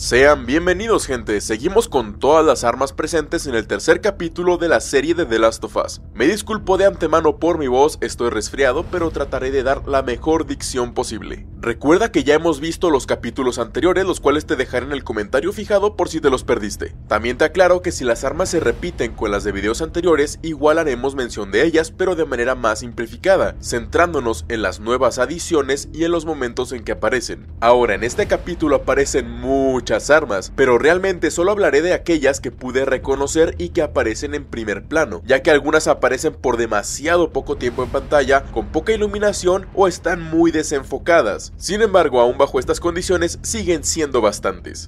Sean bienvenidos, gente. Seguimos con todas las armas presentes en el tercer capítulo de la serie de The Last of Us. Me disculpo de antemano por mi voz, estoy resfriado, pero trataré de dar la mejor dicción posible. Recuerda que ya hemos visto los capítulos anteriores, los cuales te dejaré en el comentario fijado por si te los perdiste. También te aclaro que si las armas se repiten con las de videos anteriores, igual haremos mención de ellas, pero de manera más simplificada, centrándonos en las nuevas adiciones y en los momentos en que aparecen. Ahora, en este capítulo aparecen muchas armas, pero realmente solo hablaré de aquellas que pude reconocer y que aparecen en primer plano, ya que algunas aparecen por demasiado poco tiempo en pantalla, con poca iluminación o están muy desenfocadas. Sin embargo, aún bajo estas condiciones siguen siendo bastantes.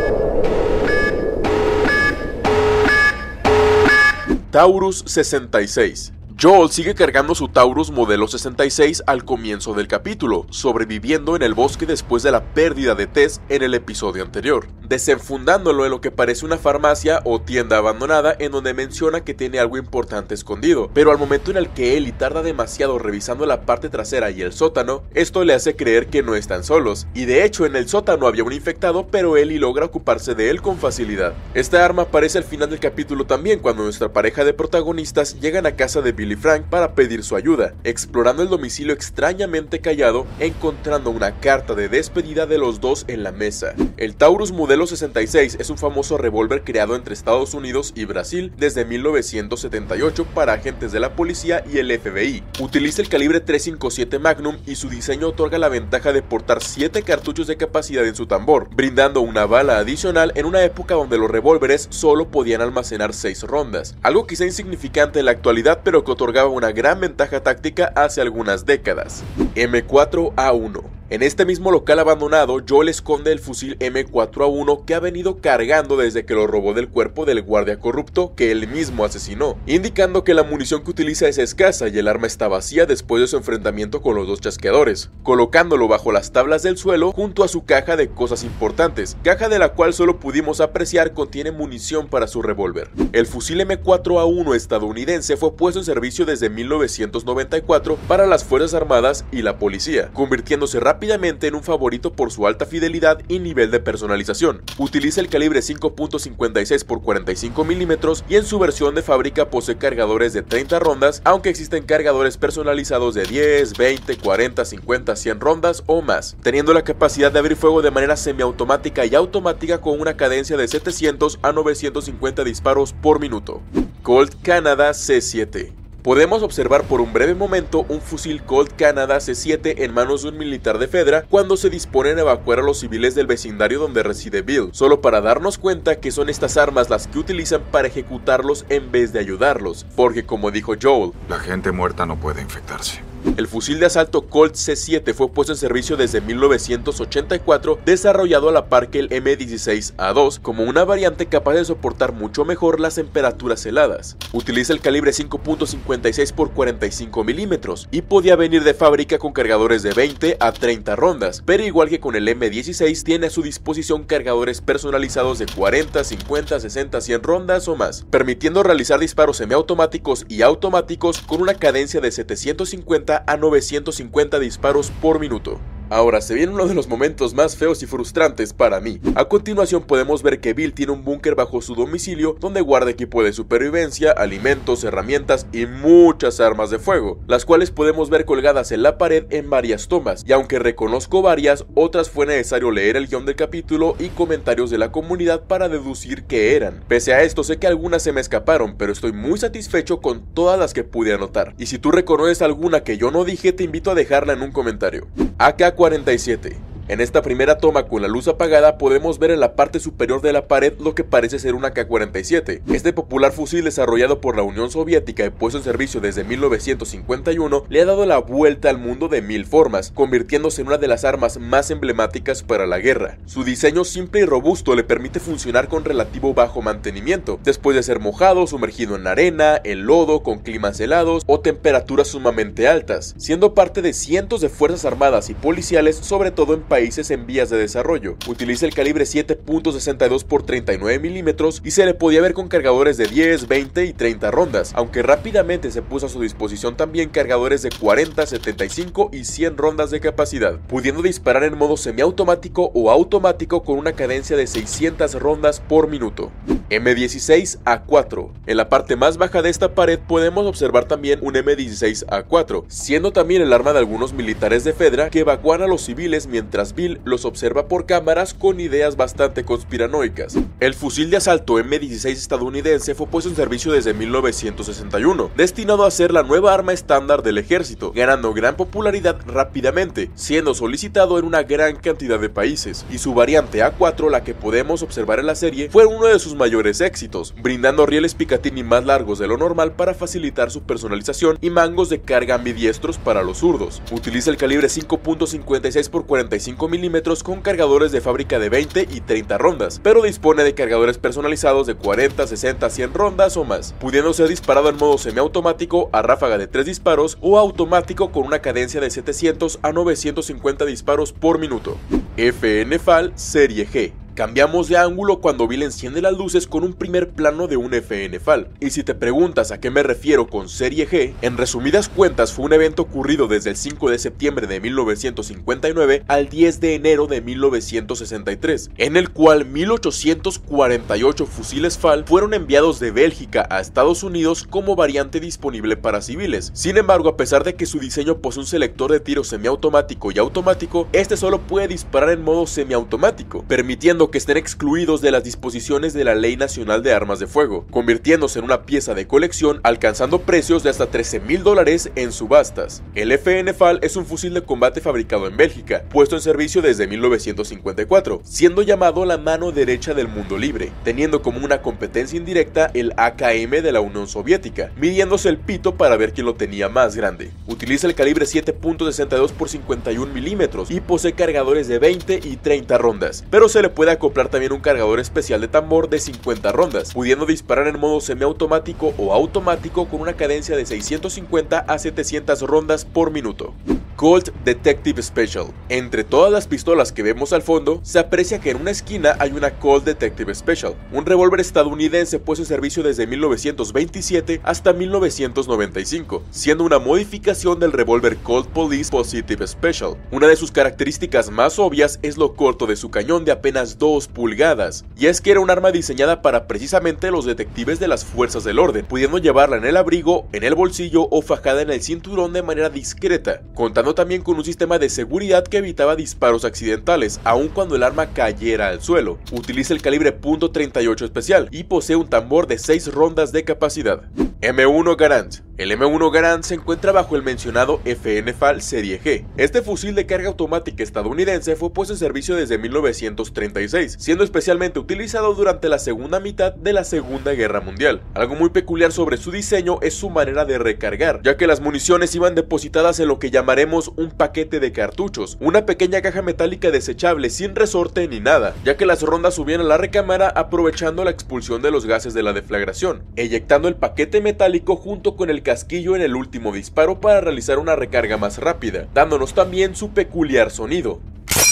Taurus 66. Joel sigue cargando su Taurus modelo 66 al comienzo del capítulo, sobreviviendo en el bosque después de la pérdida de Tess en el episodio anterior, desenfundándolo en lo que parece una farmacia o tienda abandonada en donde menciona que tiene algo importante escondido, pero al momento en el que Ellie tarda demasiado revisando la parte trasera y el sótano, esto le hace creer que no están solos, y de hecho en el sótano había un infectado, pero Ellie logra ocuparse de él con facilidad. Esta arma aparece al final del capítulo también, cuando nuestra pareja de protagonistas llegan a casa de Bill y Frank para pedir su ayuda, explorando el domicilio extrañamente callado, encontrando una carta de despedida de los dos en la mesa. El Taurus modelo 66 es un famoso revólver creado entre Estados Unidos y Brasil desde 1978 para agentes de la policía y el FBI. Utiliza el calibre .357 Magnum y su diseño otorga la ventaja de portar 7 cartuchos de capacidad en su tambor, brindando una bala adicional en una época donde los revólveres solo podían almacenar 6 rondas, algo quizá insignificante en la actualidad, pero que otorgaba una gran ventaja táctica hace algunas décadas. M4A1. En este mismo local abandonado, Joel esconde el fusil M4A1 que ha venido cargando desde que lo robó del cuerpo del guardia corrupto que él mismo asesinó, indicando que la munición que utiliza es escasa y el arma está vacía después de su enfrentamiento con los dos chasqueadores, colocándolo bajo las tablas del suelo junto a su caja de cosas importantes, caja de la cual solo pudimos apreciar contiene munición para su revólver. El fusil M4A1 estadounidense fue puesto en servicio desde 1994 para las Fuerzas Armadas y la policía, convirtiéndose rápidamente en un favorito por su alta fidelidad y nivel de personalización. Utiliza el calibre 5.56 x 45 mm y en su versión de fábrica posee cargadores de 30 rondas, aunque existen cargadores personalizados de 10, 20, 40, 50, 100 rondas o más, teniendo la capacidad de abrir fuego de manera semiautomática y automática con una cadencia de 700 a 950 disparos por minuto. Colt Canada C7. Podemos observar por un breve momento un fusil Colt Canada C7 en manos de un militar de Fedra cuando se disponen a evacuar a los civiles del vecindario donde reside Bill, solo para darnos cuenta que son estas armas las que utilizan para ejecutarlos en vez de ayudarlos, porque como dijo Joel, la gente muerta no puede infectarse. El fusil de asalto Colt C7 fue puesto en servicio desde 1984, desarrollado a la par que el M16A2 como una variante capaz de soportar mucho mejor las temperaturas heladas. Utiliza el calibre 5.56 x 45 mm y podía venir de fábrica con cargadores de 20 a 30 rondas, pero igual que con el M16 tiene a su disposición cargadores personalizados de 40, 50, 60, 100 rondas o más, permitiendo realizar disparos semiautomáticos y automáticos con una cadencia de 750 a 950 disparos por minuto. Ahora se viene uno de los momentos más feos y frustrantes para mí. A continuación podemos ver que Bill tiene un búnker bajo su domicilio donde guarda equipo de supervivencia, alimentos, herramientas y muchas armas de fuego, las cuales podemos ver colgadas en la pared en varias tomas, y aunque reconozco varias, otras fue necesario leer el guión del capítulo y comentarios de la comunidad para deducir qué eran. Pese a esto sé que algunas se me escaparon, pero estoy muy satisfecho con todas las que pude anotar, y si tú reconoces alguna que yo no dije, te invito a dejarla en un comentario. AK-47. En esta primera toma con la luz apagada podemos ver en la parte superior de la pared lo que parece ser una AK-47. Este popular fusil desarrollado por la Unión Soviética y puesto en servicio desde 1951 le ha dado la vuelta al mundo de mil formas, convirtiéndose en una de las armas más emblemáticas para la guerra. Su diseño simple y robusto le permite funcionar con relativo bajo mantenimiento, después de ser mojado, sumergido en arena, en lodo, con climas helados o temperaturas sumamente altas, siendo parte de cientos de fuerzas armadas y policiales, sobre todo en países países en vías de desarrollo. Utiliza el calibre 7.62 x 39 mm y se le podía ver con cargadores de 10, 20 y 30 rondas, aunque rápidamente se puso a su disposición también cargadores de 40, 75 y 100 rondas de capacidad, pudiendo disparar en modo semiautomático o automático con una cadencia de 600 rondas por minuto. M16A4. En la parte más baja de esta pared podemos observar también un M16A4, siendo también el arma de algunos militares de Fedra que evacúan a los civiles mientras Bill los observa por cámaras con ideas bastante conspiranoicas. El fusil de asalto M16 estadounidense fue puesto en servicio desde 1961, destinado a ser la nueva arma estándar del ejército, ganando gran popularidad rápidamente, siendo solicitado en una gran cantidad de países, y su variante A4, la que podemos observar en la serie, fue uno de sus mayores éxitos, brindando rieles Picatinny más largos de lo normal para facilitar su personalización y mangos de carga ambidiestros para los zurdos. Utiliza el calibre 5.56 x 45 mm con cargadores de fábrica de 20 y 30 rondas, pero dispone de cargadores personalizados de 40, 60, 100 rondas o más, pudiendo ser disparado en modo semiautomático a ráfaga de 3 disparos o automático con una cadencia de 700 a 950 disparos por minuto. FN FAL Serie G. Cambiamos de ángulo cuando Bill enciende las luces con un primer plano de un FN FAL, y si te preguntas a qué me refiero con Serie G, en resumidas cuentas fue un evento ocurrido desde el 5 de septiembre de 1959 al 10 de enero de 1963, en el cual 1848 fusiles FAL fueron enviados de Bélgica a Estados Unidos como variante disponible para civiles. Sin embargo, a pesar de que su diseño posee un selector de tiro semiautomático y automático, este solo puede disparar en modo semiautomático, permitiendo que estén excluidos de las disposiciones de la Ley Nacional de Armas de Fuego, convirtiéndose en una pieza de colección, alcanzando precios de hasta $13,000 en subastas. El FN FAL es un fusil de combate fabricado en Bélgica, puesto en servicio desde 1954, siendo llamado la mano derecha del mundo libre, teniendo como una competencia indirecta el AKM de la Unión Soviética, midiéndose el pito para ver quién lo tenía más grande. Utiliza el calibre 7.62 x 51 mm y posee cargadores de 20 y 30 rondas, pero se le puede acoplar también un cargador especial de tambor de 50 rondas, pudiendo disparar en modo semiautomático o automático con una cadencia de 650 a 700 rondas por minuto. Colt Detective Special. Entre todas las pistolas que vemos al fondo, se aprecia que en una esquina hay una Colt Detective Special, un revólver estadounidense puesto en servicio desde 1927 hasta 1995, siendo una modificación del revólver Colt Police Positive Special. Una de sus características más obvias es lo corto de su cañón de apenas 2 pulgadas, y es que era un arma diseñada para precisamente los detectives de las fuerzas del orden, pudiendo llevarla en el abrigo, en el bolsillo o fajada en el cinturón de manera discreta, contando también con un sistema de seguridad que evitaba disparos accidentales, aun cuando el arma cayera al suelo. Utiliza el calibre .38 especial y posee un tambor de 6 rondas de capacidad. M1 Garand. El M1 Garand se encuentra bajo el mencionado FN FAL Serie G. Este fusil de carga automática estadounidense fue puesto en servicio desde 1936, siendo especialmente utilizado durante la segunda mitad de la Segunda Guerra Mundial. Algo muy peculiar sobre su diseño es su manera de recargar, ya que las municiones iban depositadas en lo que llamaremos un paquete de cartuchos, una pequeña caja metálica desechable sin resorte ni nada, ya que las rondas subían a la recámara aprovechando la expulsión de los gases de la deflagración, eyectando el paquete metálico junto con el casquillo en el último disparo para realizar una recarga más rápida, dándonos también su peculiar sonido.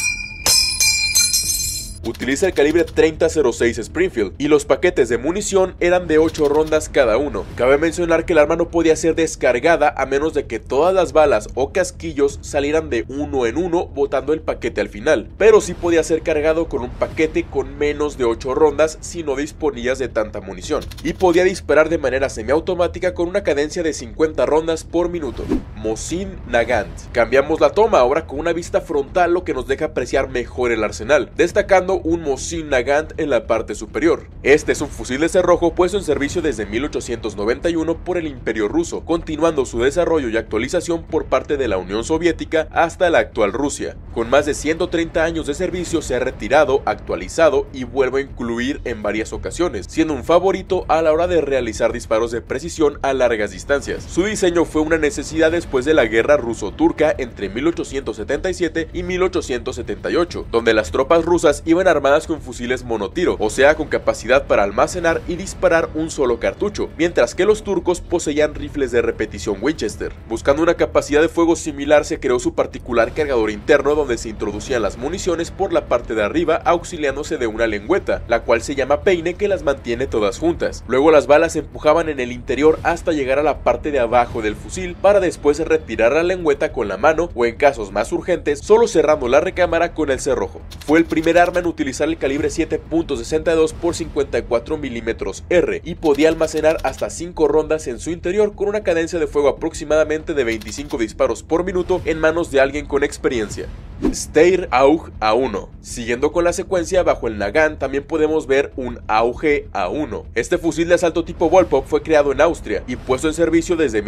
Utiliza el calibre .30-06 Springfield y los paquetes de munición eran de 8 rondas cada uno. Cabe mencionar que el arma no podía ser descargada a menos de que todas las balas o casquillos salieran de uno en uno botando el paquete al final, pero sí podía ser cargado con un paquete con menos de 8 rondas si no disponías de tanta munición, y podía disparar de manera semiautomática con una cadencia de 50 rondas por minuto. Mosin Nagant. Cambiamos la toma ahora con una vista frontal, lo que nos deja apreciar mejor el arsenal, destacando un Mosin Nagant en la parte superior. Este es un fusil de cerrojo puesto en servicio desde 1891 por el Imperio Ruso, continuando su desarrollo y actualización por parte de la Unión Soviética hasta la actual Rusia. Con más de 130 años de servicio se ha retirado, actualizado y vuelve a incluir en varias ocasiones, siendo un favorito a la hora de realizar disparos de precisión a largas distancias. Su diseño fue una necesidad después de la guerra ruso-turca entre 1877 y 1878, donde las tropas rusas iban iban armadas con fusiles monotiro, o sea con capacidad para almacenar y disparar un solo cartucho, mientras que los turcos poseían rifles de repetición Winchester. Buscando una capacidad de fuego similar, se creó su particular cargador interno donde se introducían las municiones por la parte de arriba auxiliándose de una lengüeta, la cual se llama peine, que las mantiene todas juntas. Luego las balas se empujaban en el interior hasta llegar a la parte de abajo del fusil para después retirar la lengüeta con la mano o en casos más urgentes solo cerrando la recámara con el cerrojo. Fue el primer arma en utilizar el calibre 7.62 x 54 mm R y podía almacenar hasta 5 rondas en su interior con una cadencia de fuego aproximadamente de 25 disparos por minuto en manos de alguien con experiencia. Steyr AUG A1. Siguiendo con la secuencia, bajo el Nagant también podemos ver un AUG A1. Este fusil de asalto tipo Bullpup fue creado en Austria y puesto en servicio desde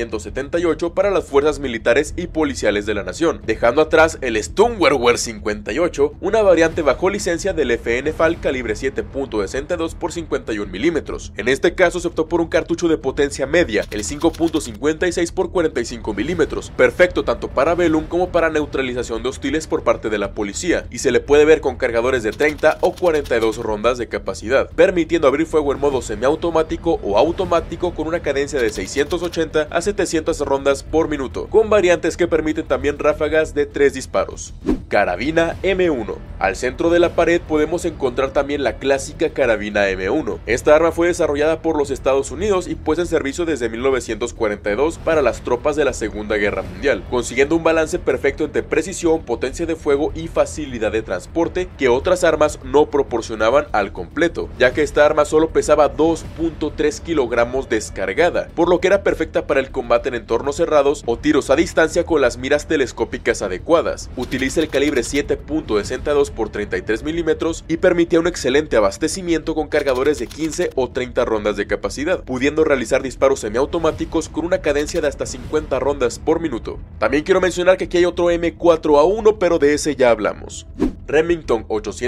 1978 para las fuerzas militares y policiales de la nación, dejando atrás el Sturmgewehr 58, una variante bajo licencia del FN-FAL calibre 7.62 x 51 mm. En este caso se optó por un cartucho de potencia media, el 5.56 x 45 mm, perfecto tanto para Velum como para neutralización de hostiles por parte de la policía, y se le puede ver con cargadores de 30 o 42 rondas de capacidad, permitiendo abrir fuego en modo semiautomático o automático con una cadencia de 680 a 700 rondas por minuto, con variantes que permiten también ráfagas de 3 disparos. Carabina M1. Al centro de la pared podemos encontrar también la clásica carabina M1. Esta arma fue desarrollada por los Estados Unidos y puesta en servicio desde 1942 para las tropas de la Segunda Guerra Mundial, consiguiendo un balance perfecto entre precisión, potencia de fuego y facilidad de transporte que otras armas no proporcionaban al completo, ya que esta arma solo pesaba 2.3 kilogramos descargada, por lo que era perfecta para el combate en entornos cerrados o tiros a distancia con las miras telescópicas adecuadas. Utiliza el calibre 7.62 x 33 mm y permitía un excelente abastecimiento con cargadores de 15 o 30 rondas de capacidad, pudiendo realizar disparos semiautomáticos con una cadencia de hasta 50 rondas por minuto. También quiero mencionar que aquí hay otro M4A1, pero de ese ya hablamos. Remington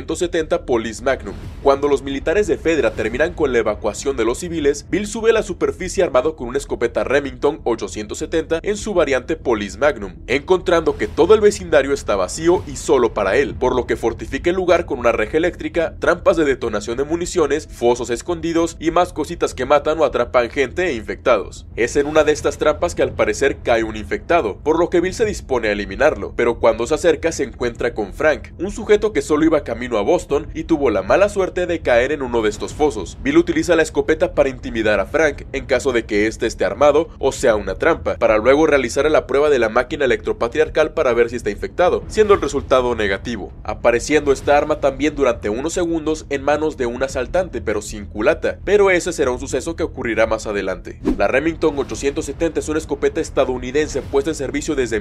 870 Police Magnum. Cuando los militares de Fedra terminan con la evacuación de los civiles, Bill sube a la superficie armado con una escopeta Remington 870 en su variante Police Magnum, encontrando que todo el vecindario está vacío y solo para él, por lo que fortifica el lugar con una reja eléctrica, trampas de detonación de municiones, fosos escondidos y más cositas que matan o atrapan gente e infectados. Es en una de estas trampas que al parecer cae un infectado, por lo que Bill se dispone a eliminarlo, pero cuando se acerca se encuentra con Frank, un sujeto que solo iba camino a Boston y tuvo la mala suerte de caer en uno de estos fosos. Bill utiliza la escopeta para intimidar a Frank en caso de que éste esté armado o sea una trampa, para luego realizar la prueba de la máquina electropatriarcal para ver si está infectado, siendo el resultado negativo, apareciendo esta arma también durante unos segundos en manos de un asaltante pero sin culata, pero ese será un suceso que ocurrirá más adelante. La Remington 870 es una escopeta estadounidense puesta en servicio desde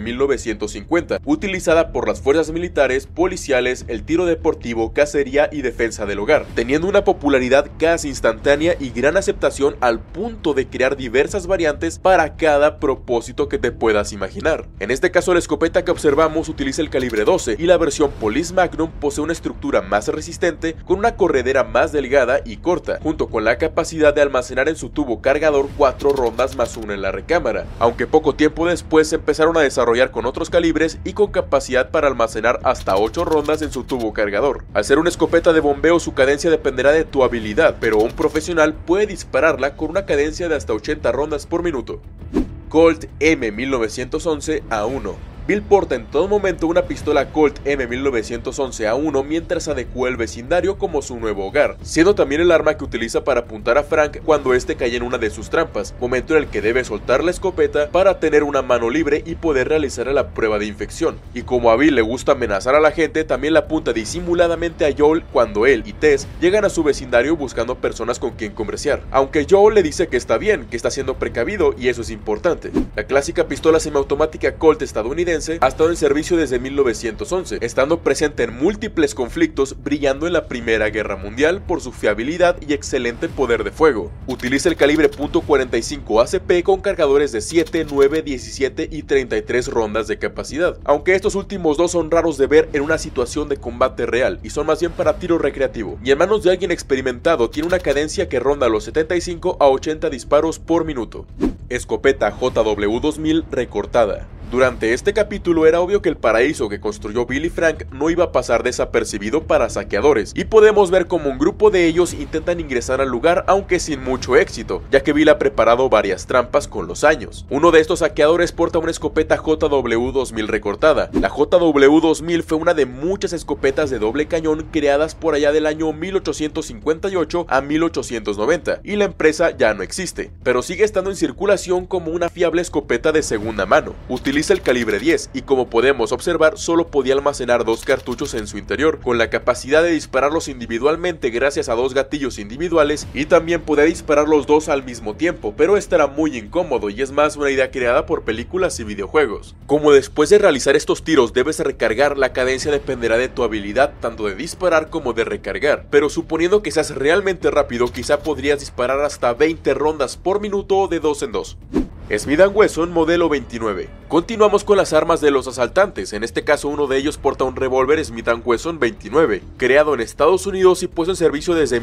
1950, utilizada por las fuerzas militares, policiales, el tiro deportivo, cacería y defensa del hogar, teniendo una popularidad casi instantánea y gran aceptación al punto de crear diversas variantes para cada propósito que te puedas imaginar. En este caso la escopeta que observamos utiliza el calibre 12 y la versión Police Magnum posee una estructura más resistente con una corredera más delgada y corta, junto con la capacidad de almacenar en su tubo cargador 4 rondas más una en la recámara, aunque poco tiempo después se empezaron a desarrollar con otros calibres y con capacidad para almacenar hasta 8 rondas en su tubo cargador. Al ser una escopeta de bombeo su cadencia dependerá de tu habilidad, pero un profesional puede dispararla con una cadencia de hasta 80 rondas por minuto. Colt M1911 A1. Bill porta en todo momento una pistola Colt M1911A1 mientras adecua el vecindario como su nuevo hogar, siendo también el arma que utiliza para apuntar a Frank cuando este cae en una de sus trampas, momento en el que debe soltar la escopeta para tener una mano libre y poder realizar la prueba de infección. Y como a Bill le gusta amenazar a la gente, también la apunta disimuladamente a Joel cuando él y Tess llegan a su vecindario buscando personas con quien conversar, aunque Joel le dice que está bien, que está siendo precavido y eso es importante. La clásica pistola semiautomática Colt estadounidense ha estado en servicio desde 1911, estando presente en múltiples conflictos, brillando en la Primera Guerra Mundial por su fiabilidad y excelente poder de fuego. Utiliza el calibre .45 ACP con cargadores de 7, 9, 17 y 33 rondas de capacidad, aunque estos últimos dos son raros de ver en una situación de combate real y son más bien para tiro recreativo, y en manos de alguien experimentado tiene una cadencia que ronda los 75 a 80 disparos por minuto. Escopeta JW2000 recortada. Durante este capítulo era obvio que el paraíso que construyó Bill y Frank no iba a pasar desapercibido para saqueadores, y podemos ver como un grupo de ellos intentan ingresar al lugar, aunque sin mucho éxito, ya que Bill ha preparado varias trampas con los años. Uno de estos saqueadores porta una escopeta JW-2000 recortada. La JW-2000 fue una de muchas escopetas de doble cañón creadas por allá del año 1858 a 1890, y la empresa ya no existe, pero sigue estando en circulación como una fiable escopeta de segunda mano. Utiliza el calibre 10 y, como podemos observar, solo podía almacenar 2 cartuchos en su interior, con la capacidad de dispararlos individualmente gracias a 2 gatillos individuales, y también podía disparar los 2 al mismo tiempo, pero esto era muy incómodo y es más una idea creada por películas y videojuegos. Como después de realizar estos tiros debes recargar, la cadencia dependerá de tu habilidad tanto de disparar como de recargar, pero suponiendo que seas realmente rápido, quizá podrías disparar hasta 20 rondas por minuto de 2 en 2. Smith & Wesson modelo 29. Continuamos con las armas de los asaltantes. En este caso uno de ellos porta un revólver Smith & Wesson 29, creado en Estados Unidos y puesto en servicio desde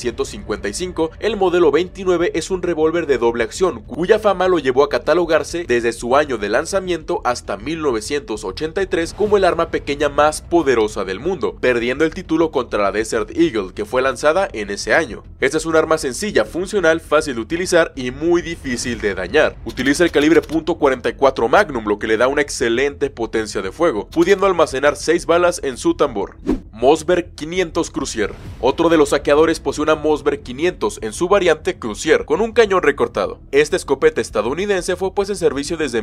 1955. El modelo 29 es un revólver de doble acción, cuya fama lo llevó a catalogarse desde su año de lanzamiento hasta 1983 como el arma pequeña más poderosa del mundo, perdiendo el título contra la Desert Eagle, que fue lanzada en ese año. Esta es un arma sencilla, funcional, fácil de utilizar y muy difícil de dañar. Utiliza el calibre .44 Magnum, lo que le da una excelente potencia de fuego, pudiendo almacenar 6 balas en su tambor. Mossberg 500 Crucier. Otro de los saqueadores posee una Mossberg 500 en su variante Crucier, con un cañón recortado. Esta escopeta estadounidense fue puesta en servicio desde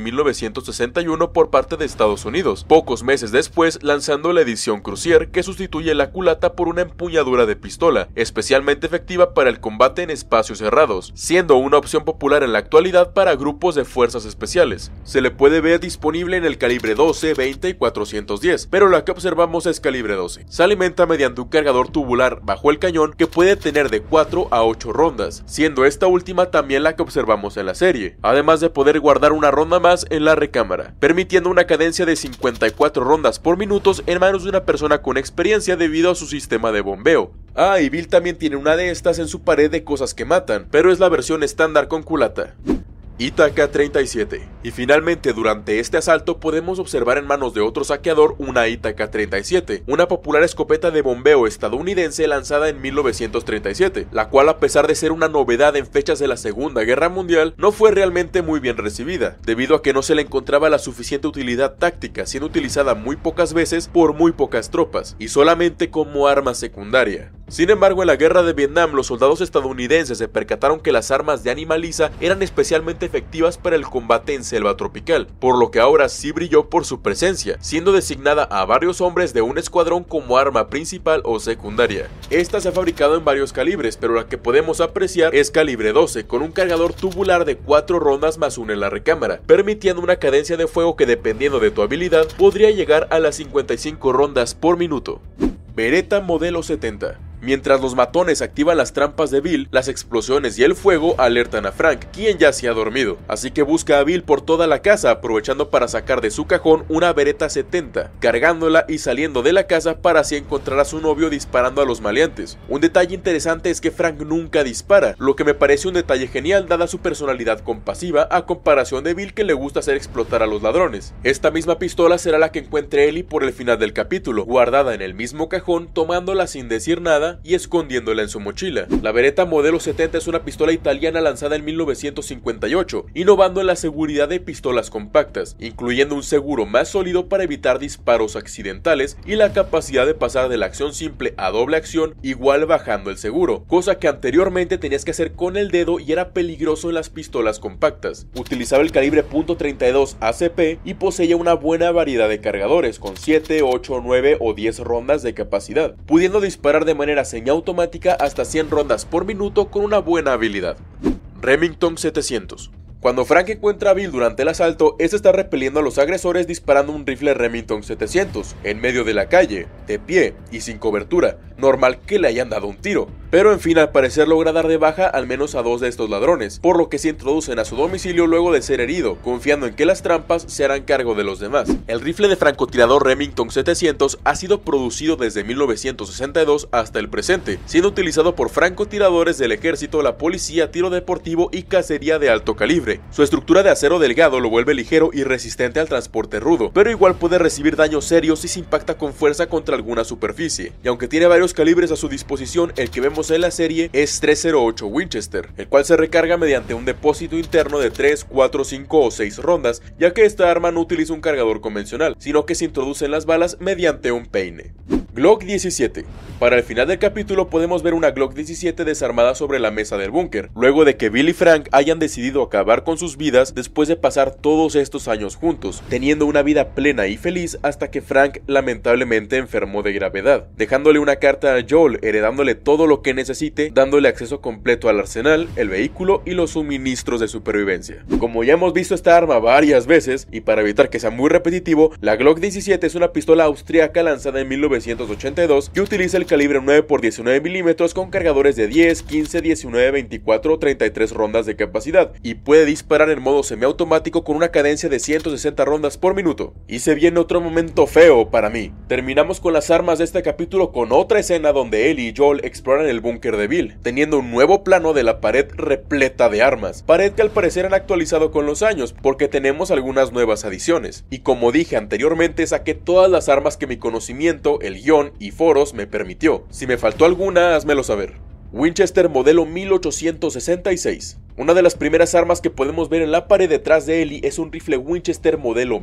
1961 por parte de Estados Unidos, pocos meses después lanzando la edición Crucier, que sustituye la culata por una empuñadura de pistola, especialmente efectiva para el combate en espacios cerrados, siendo una opción popular en la actualidad para grupos de fuerzas especiales. Se le puede ver disponible en el calibre 12, 20 y 410, pero la que observamos es calibre 12. Se alimenta mediante un cargador tubular bajo el cañón que puede tener de 4 a 8 rondas, siendo esta última también la que observamos en la serie, además de poder guardar una ronda más en la recámara, permitiendo una cadencia de 54 rondas por minuto en manos de una persona con experiencia debido a su sistema de bombeo. Y Bill también tiene una de estas en su pared de cosas que matan, pero es la versión estándar con culata. Ítaca 37. Y finalmente durante este asalto podemos observar en manos de otro saqueador una Ítaca 37, una popular escopeta de bombeo estadounidense lanzada en 1937, la cual, a pesar de ser una novedad en fechas de la Segunda Guerra Mundial, no fue realmente muy bien recibida, debido a que no se le encontraba la suficiente utilidad táctica, siendo utilizada muy pocas veces por muy pocas tropas, y solamente como arma secundaria. Sin embargo, en la guerra de Vietnam, los soldados estadounidenses se percataron que las armas de Animaliza eran especialmente efectivas para el combate en selva tropical, por lo que ahora sí brilló por su presencia, siendo designada a varios hombres de un escuadrón como arma principal o secundaria. Esta se ha fabricado en varios calibres, pero la que podemos apreciar es calibre 12, con un cargador tubular de 4 rondas más 1 en la recámara, permitiendo una cadencia de fuego que, dependiendo de tu habilidad, podría llegar a las 55 rondas por minuto. Beretta modelo 70. Mientras los matones activan las trampas de Bill, las explosiones y el fuego alertan a Frank, quien ya se ha dormido, así que busca a Bill por toda la casa, aprovechando para sacar de su cajón una Beretta 70, cargándola y saliendo de la casa para así encontrar a su novio disparando a los maleantes. Un detalle interesante es que Frank nunca dispara, lo que me parece un detalle genial dada su personalidad compasiva a comparación de Bill, que le gusta hacer explotar a los ladrones. Esta misma pistola será la que encuentre Ellie por el final del capítulo, guardada en el mismo cajón, tomándola sin decir nada y escondiéndola en su mochila. La Beretta modelo 70 es una pistola italiana lanzada en 1958, innovando en la seguridad de pistolas compactas, incluyendo un seguro más sólido para evitar disparos accidentales y la capacidad de pasar de la acción simple a doble acción, igual bajando el seguro, cosa que anteriormente tenías que hacer con el dedo y era peligroso en las pistolas compactas. Utilizaba el calibre .32 ACP y poseía una buena variedad de cargadores, con 7, 8, 9 o 10 rondas de capacidad, pudiendo disparar de manera semiautomática hasta 100 rondas por minuto con una buena habilidad. Remington 700. Cuando Frank encuentra a Bill durante el asalto, este está repeliendo a los agresores disparando un rifle Remington 700 en medio de la calle, de pie y sin cobertura. Normal que le hayan dado un tiro, pero en fin, al parecer logra dar de baja al menos a 2 de estos ladrones, por lo que se introducen a su domicilio luego de ser herido, confiando en que las trampas se harán cargo de los demás. El rifle de francotirador Remington 700 ha sido producido desde 1962 hasta el presente, siendo utilizado por francotiradores del ejército, la policía, tiro deportivo y cacería de alto calibre, rifle. Su estructura de acero delgado lo vuelve ligero y resistente al transporte rudo, pero igual puede recibir daños serios si se impacta con fuerza contra alguna superficie. Y aunque tiene varios calibres a su disposición, el que vemos en la serie es 308 Winchester, el cual se recarga mediante un depósito interno de 3, 4, 5 o 6 rondas, ya que esta arma no utiliza un cargador convencional, sino que se introducen las balas mediante un peine. Glock 17. Para el final del capítulo podemos ver una Glock 17 desarmada sobre la mesa del búnker, luego de que Bill y Frank hayan decidido acabar con sus vidas después de pasar todos estos años juntos, teniendo una vida plena y feliz hasta que Frank lamentablemente enfermó de gravedad, dejándole una carta a Joel heredándole todo lo que necesite, dándole acceso completo al arsenal, el vehículo y los suministros de supervivencia. Como ya hemos visto esta arma varias veces, y para evitar que sea muy repetitivo, la Glock 17 es una pistola austríaca lanzada en 1982 que utiliza el calibre 9x19 mm con cargadores de 10, 15, 19, 24 o 33 rondas de capacidad y puede disparar en modo semiautomático con una cadencia de 160 rondas por minuto. Y se viene otro momento feo para mí. Terminamos con las armas de este capítulo con otra escena donde Ellie y Joel exploran el búnker de Bill, teniendo un nuevo plano de la pared repleta de armas, pared que al parecer han actualizado con los años porque tenemos algunas nuevas adiciones. Y como dije anteriormente, saqué todas las armas que mi conocimiento, el guión y foros me permitió. Si me faltó alguna, házmelo saber. Winchester modelo 1866. Una de las primeras armas que podemos ver en la pared detrás de Ellie es un rifle Winchester modelo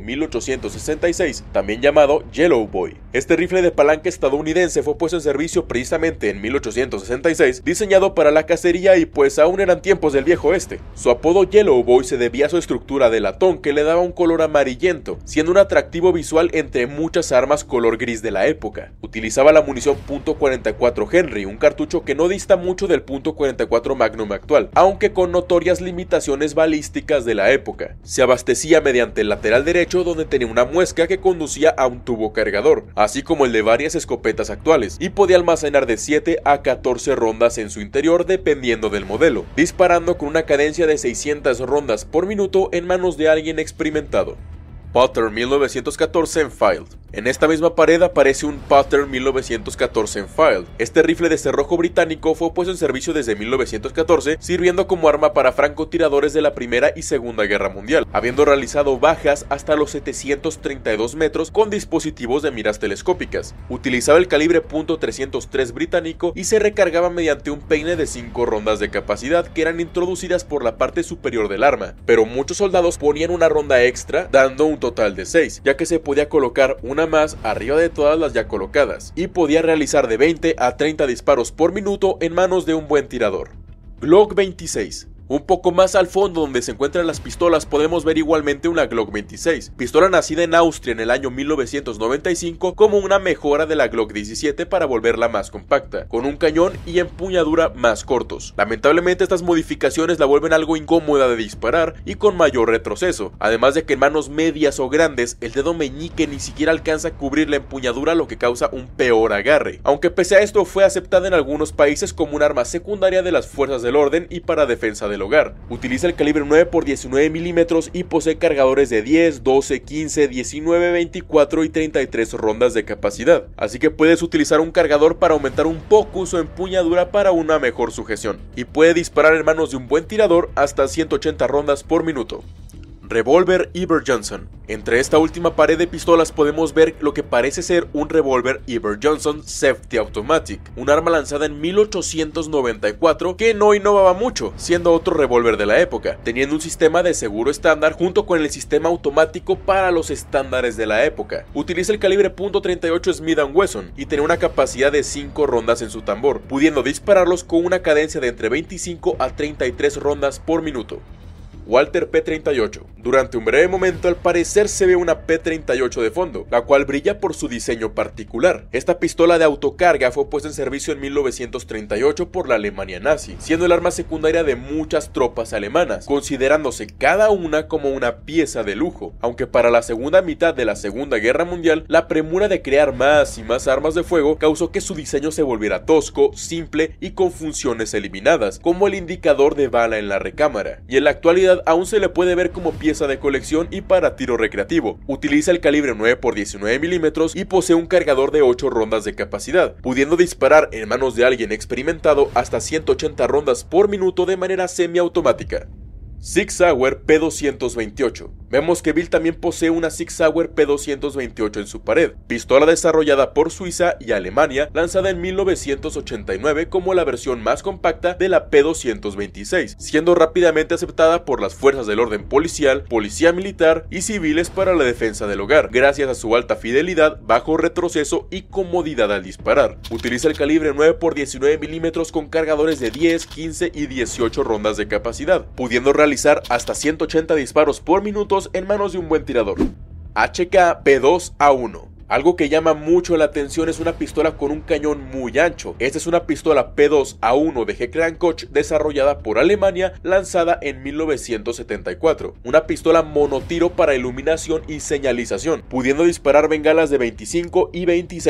1866, también llamado Yellow Boy. Este rifle de palanca estadounidense fue puesto en servicio precisamente en 1866, diseñado para la cacería y pues aún eran tiempos del viejo oeste. Su apodo Yellow Boy se debía a su estructura de latón que le daba un color amarillento, siendo un atractivo visual entre muchas armas color gris de la época. Utilizaba la munición .44 Henry, un cartucho que no dista mucho del .44 Magnum actual, aunque con notorias limitaciones balísticas de la época. Se abastecía mediante el lateral derecho donde tenía una muesca que conducía a un tubo cargador, así como el de varias escopetas actuales, y podía almacenar de 7 a 14 rondas en su interior dependiendo del modelo, disparando con una cadencia de 600 rondas por minuto en manos de alguien experimentado. Pattern 1914 Enfiled. En esta misma pared aparece un Pattern 1914 Enfiled. Este rifle de cerrojo británico fue puesto en servicio desde 1914, sirviendo como arma para francotiradores de la Primera y Segunda Guerra Mundial, habiendo realizado bajas hasta los 732 metros con dispositivos de miras telescópicas. Utilizaba el calibre .303 británico y se recargaba mediante un peine de 5 rondas de capacidad que eran introducidas por la parte superior del arma, pero muchos soldados ponían una ronda extra, dando un total de 6, ya que se podía colocar una más arriba de todas las ya colocadas, y podía realizar de 20 a 30 disparos por minuto en manos de un buen tirador. Glock 26. Un poco más al fondo donde se encuentran las pistolas podemos ver igualmente una Glock 26, pistola nacida en Austria en el año 1995 como una mejora de la Glock 17 para volverla más compacta, con un cañón y empuñadura más cortos. Lamentablemente estas modificaciones la vuelven algo incómoda de disparar y con mayor retroceso, además de que en manos medias o grandes el dedo meñique ni siquiera alcanza a cubrir la empuñadura, lo que causa un peor agarre, aunque pese a esto fue aceptada en algunos países como un arma secundaria de las fuerzas del orden y para defensa del hogar. Utiliza el calibre 9x19 mm y posee cargadores de 10, 12, 15, 19, 24 y 33 rondas de capacidad, así que puedes utilizar un cargador para aumentar un poco su empuñadura para una mejor sujeción, y puede disparar en manos de un buen tirador hasta 180 rondas por minuto. Revólver Iver Johnson. Entre esta última pared de pistolas podemos ver lo que parece ser un revólver Iver Johnson Safety Automatic, un arma lanzada en 1894 que no innovaba mucho, siendo otro revólver de la época, teniendo un sistema de seguro estándar junto con el sistema automático para los estándares de la época. Utiliza el calibre .38 Smith & Wesson y tiene una capacidad de 5 rondas en su tambor, pudiendo dispararlos con una cadencia de entre 25 a 33 rondas por minuto. Walther P38. Durante un breve momento al parecer se ve una P38 de fondo, la cual brilla por su diseño particular. Esta pistola de autocarga fue puesta en servicio en 1938 por la Alemania nazi, siendo el arma secundaria de muchas tropas alemanas, considerándose cada una como una pieza de lujo, aunque para la segunda mitad de la Segunda Guerra Mundial, la premura de crear más y más armas de fuego causó que su diseño se volviera tosco, simple y con funciones eliminadas, como el indicador de bala en la recámara, y en la actualidad aún se le puede ver como pieza de colección y para tiro recreativo. Utiliza el calibre 9x19 mm y posee un cargador de 8 rondas de capacidad, pudiendo disparar en manos de alguien experimentado hasta 180 rondas por minuto de manera semiautomática. Sig Sauer P228. Vemos que Bill también posee una Sig Sauer P228 en su pared, pistola desarrollada por Suiza y Alemania, lanzada en 1989 como la versión más compacta de la P226, siendo rápidamente aceptada por las fuerzas del orden policial, policía militar y civiles para la defensa del hogar, gracias a su alta fidelidad, bajo retroceso y comodidad al disparar. Utiliza el calibre 9x19 mm con cargadores de 10, 15 y 18 rondas de capacidad, pudiendo realizar hasta 180 disparos por minuto en manos de un buen tirador. HK P2A1. Algo que llama mucho la atención es una pistola con un cañón muy ancho. Esta es una pistola P2A1 de Heckler & Koch desarrollada por Alemania, lanzada en 1974. Una pistola monotiro para iluminación y señalización, pudiendo disparar bengalas de 25 y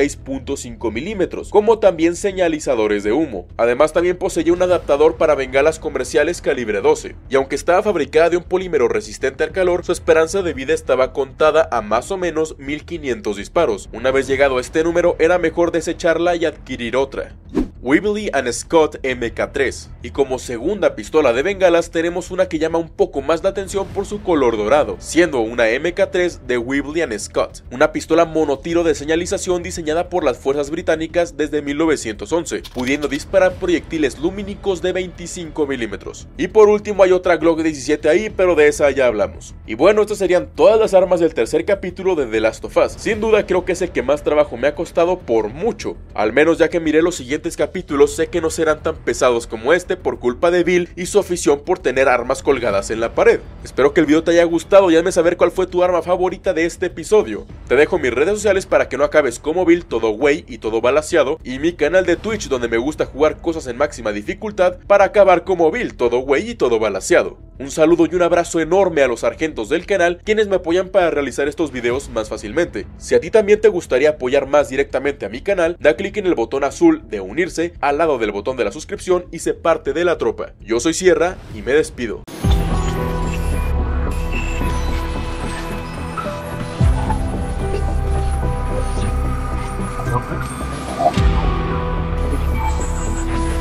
26.5 milímetros, como también señalizadores de humo. Además también poseía un adaptador para bengalas comerciales calibre 12, y aunque estaba fabricada de un polímero resistente al calor, su esperanza de vida estaba contada a más o menos 1500 disparos. Una vez llegado a este número, era mejor desecharla y adquirir otra. Webley & Scott MK3. Y como segunda pistola de bengalas tenemos una que llama un poco más la atención por su color dorado, siendo una MK3 de Webley & Scott, una pistola monotiro de señalización diseñada por las fuerzas británicas desde 1911, pudiendo disparar proyectiles lumínicos de 25 milímetros. Y por último hay otra Glock 17 ahí, pero de esa ya hablamos. Y bueno, estas serían todas las armas del tercer capítulo de The Last of Us. Sin duda creo que es el que más trabajo me ha costado por mucho, al menos ya que miré los siguientes capítulos, sé que no serán tan pesados como este por culpa de Bill y su afición por tener armas colgadas en la pared. Espero que el video te haya gustado y hazme saber cuál fue tu arma favorita de este episodio. Te dejo mis redes sociales para que no acabes como Bill, todo güey y todo balaseado, y mi canal de Twitch donde me gusta jugar cosas en máxima dificultad para acabar como Bill, todo güey y todo balaseado. Un saludo y un abrazo enorme a los sargentos del canal, quienes me apoyan para realizar estos videos más fácilmente. Si a ti también te gustaría apoyar más directamente a mi canal, da clic en el botón azul de unirse al lado del botón de la suscripción y sé parte de la tropa. Yo soy Sierra y me despido.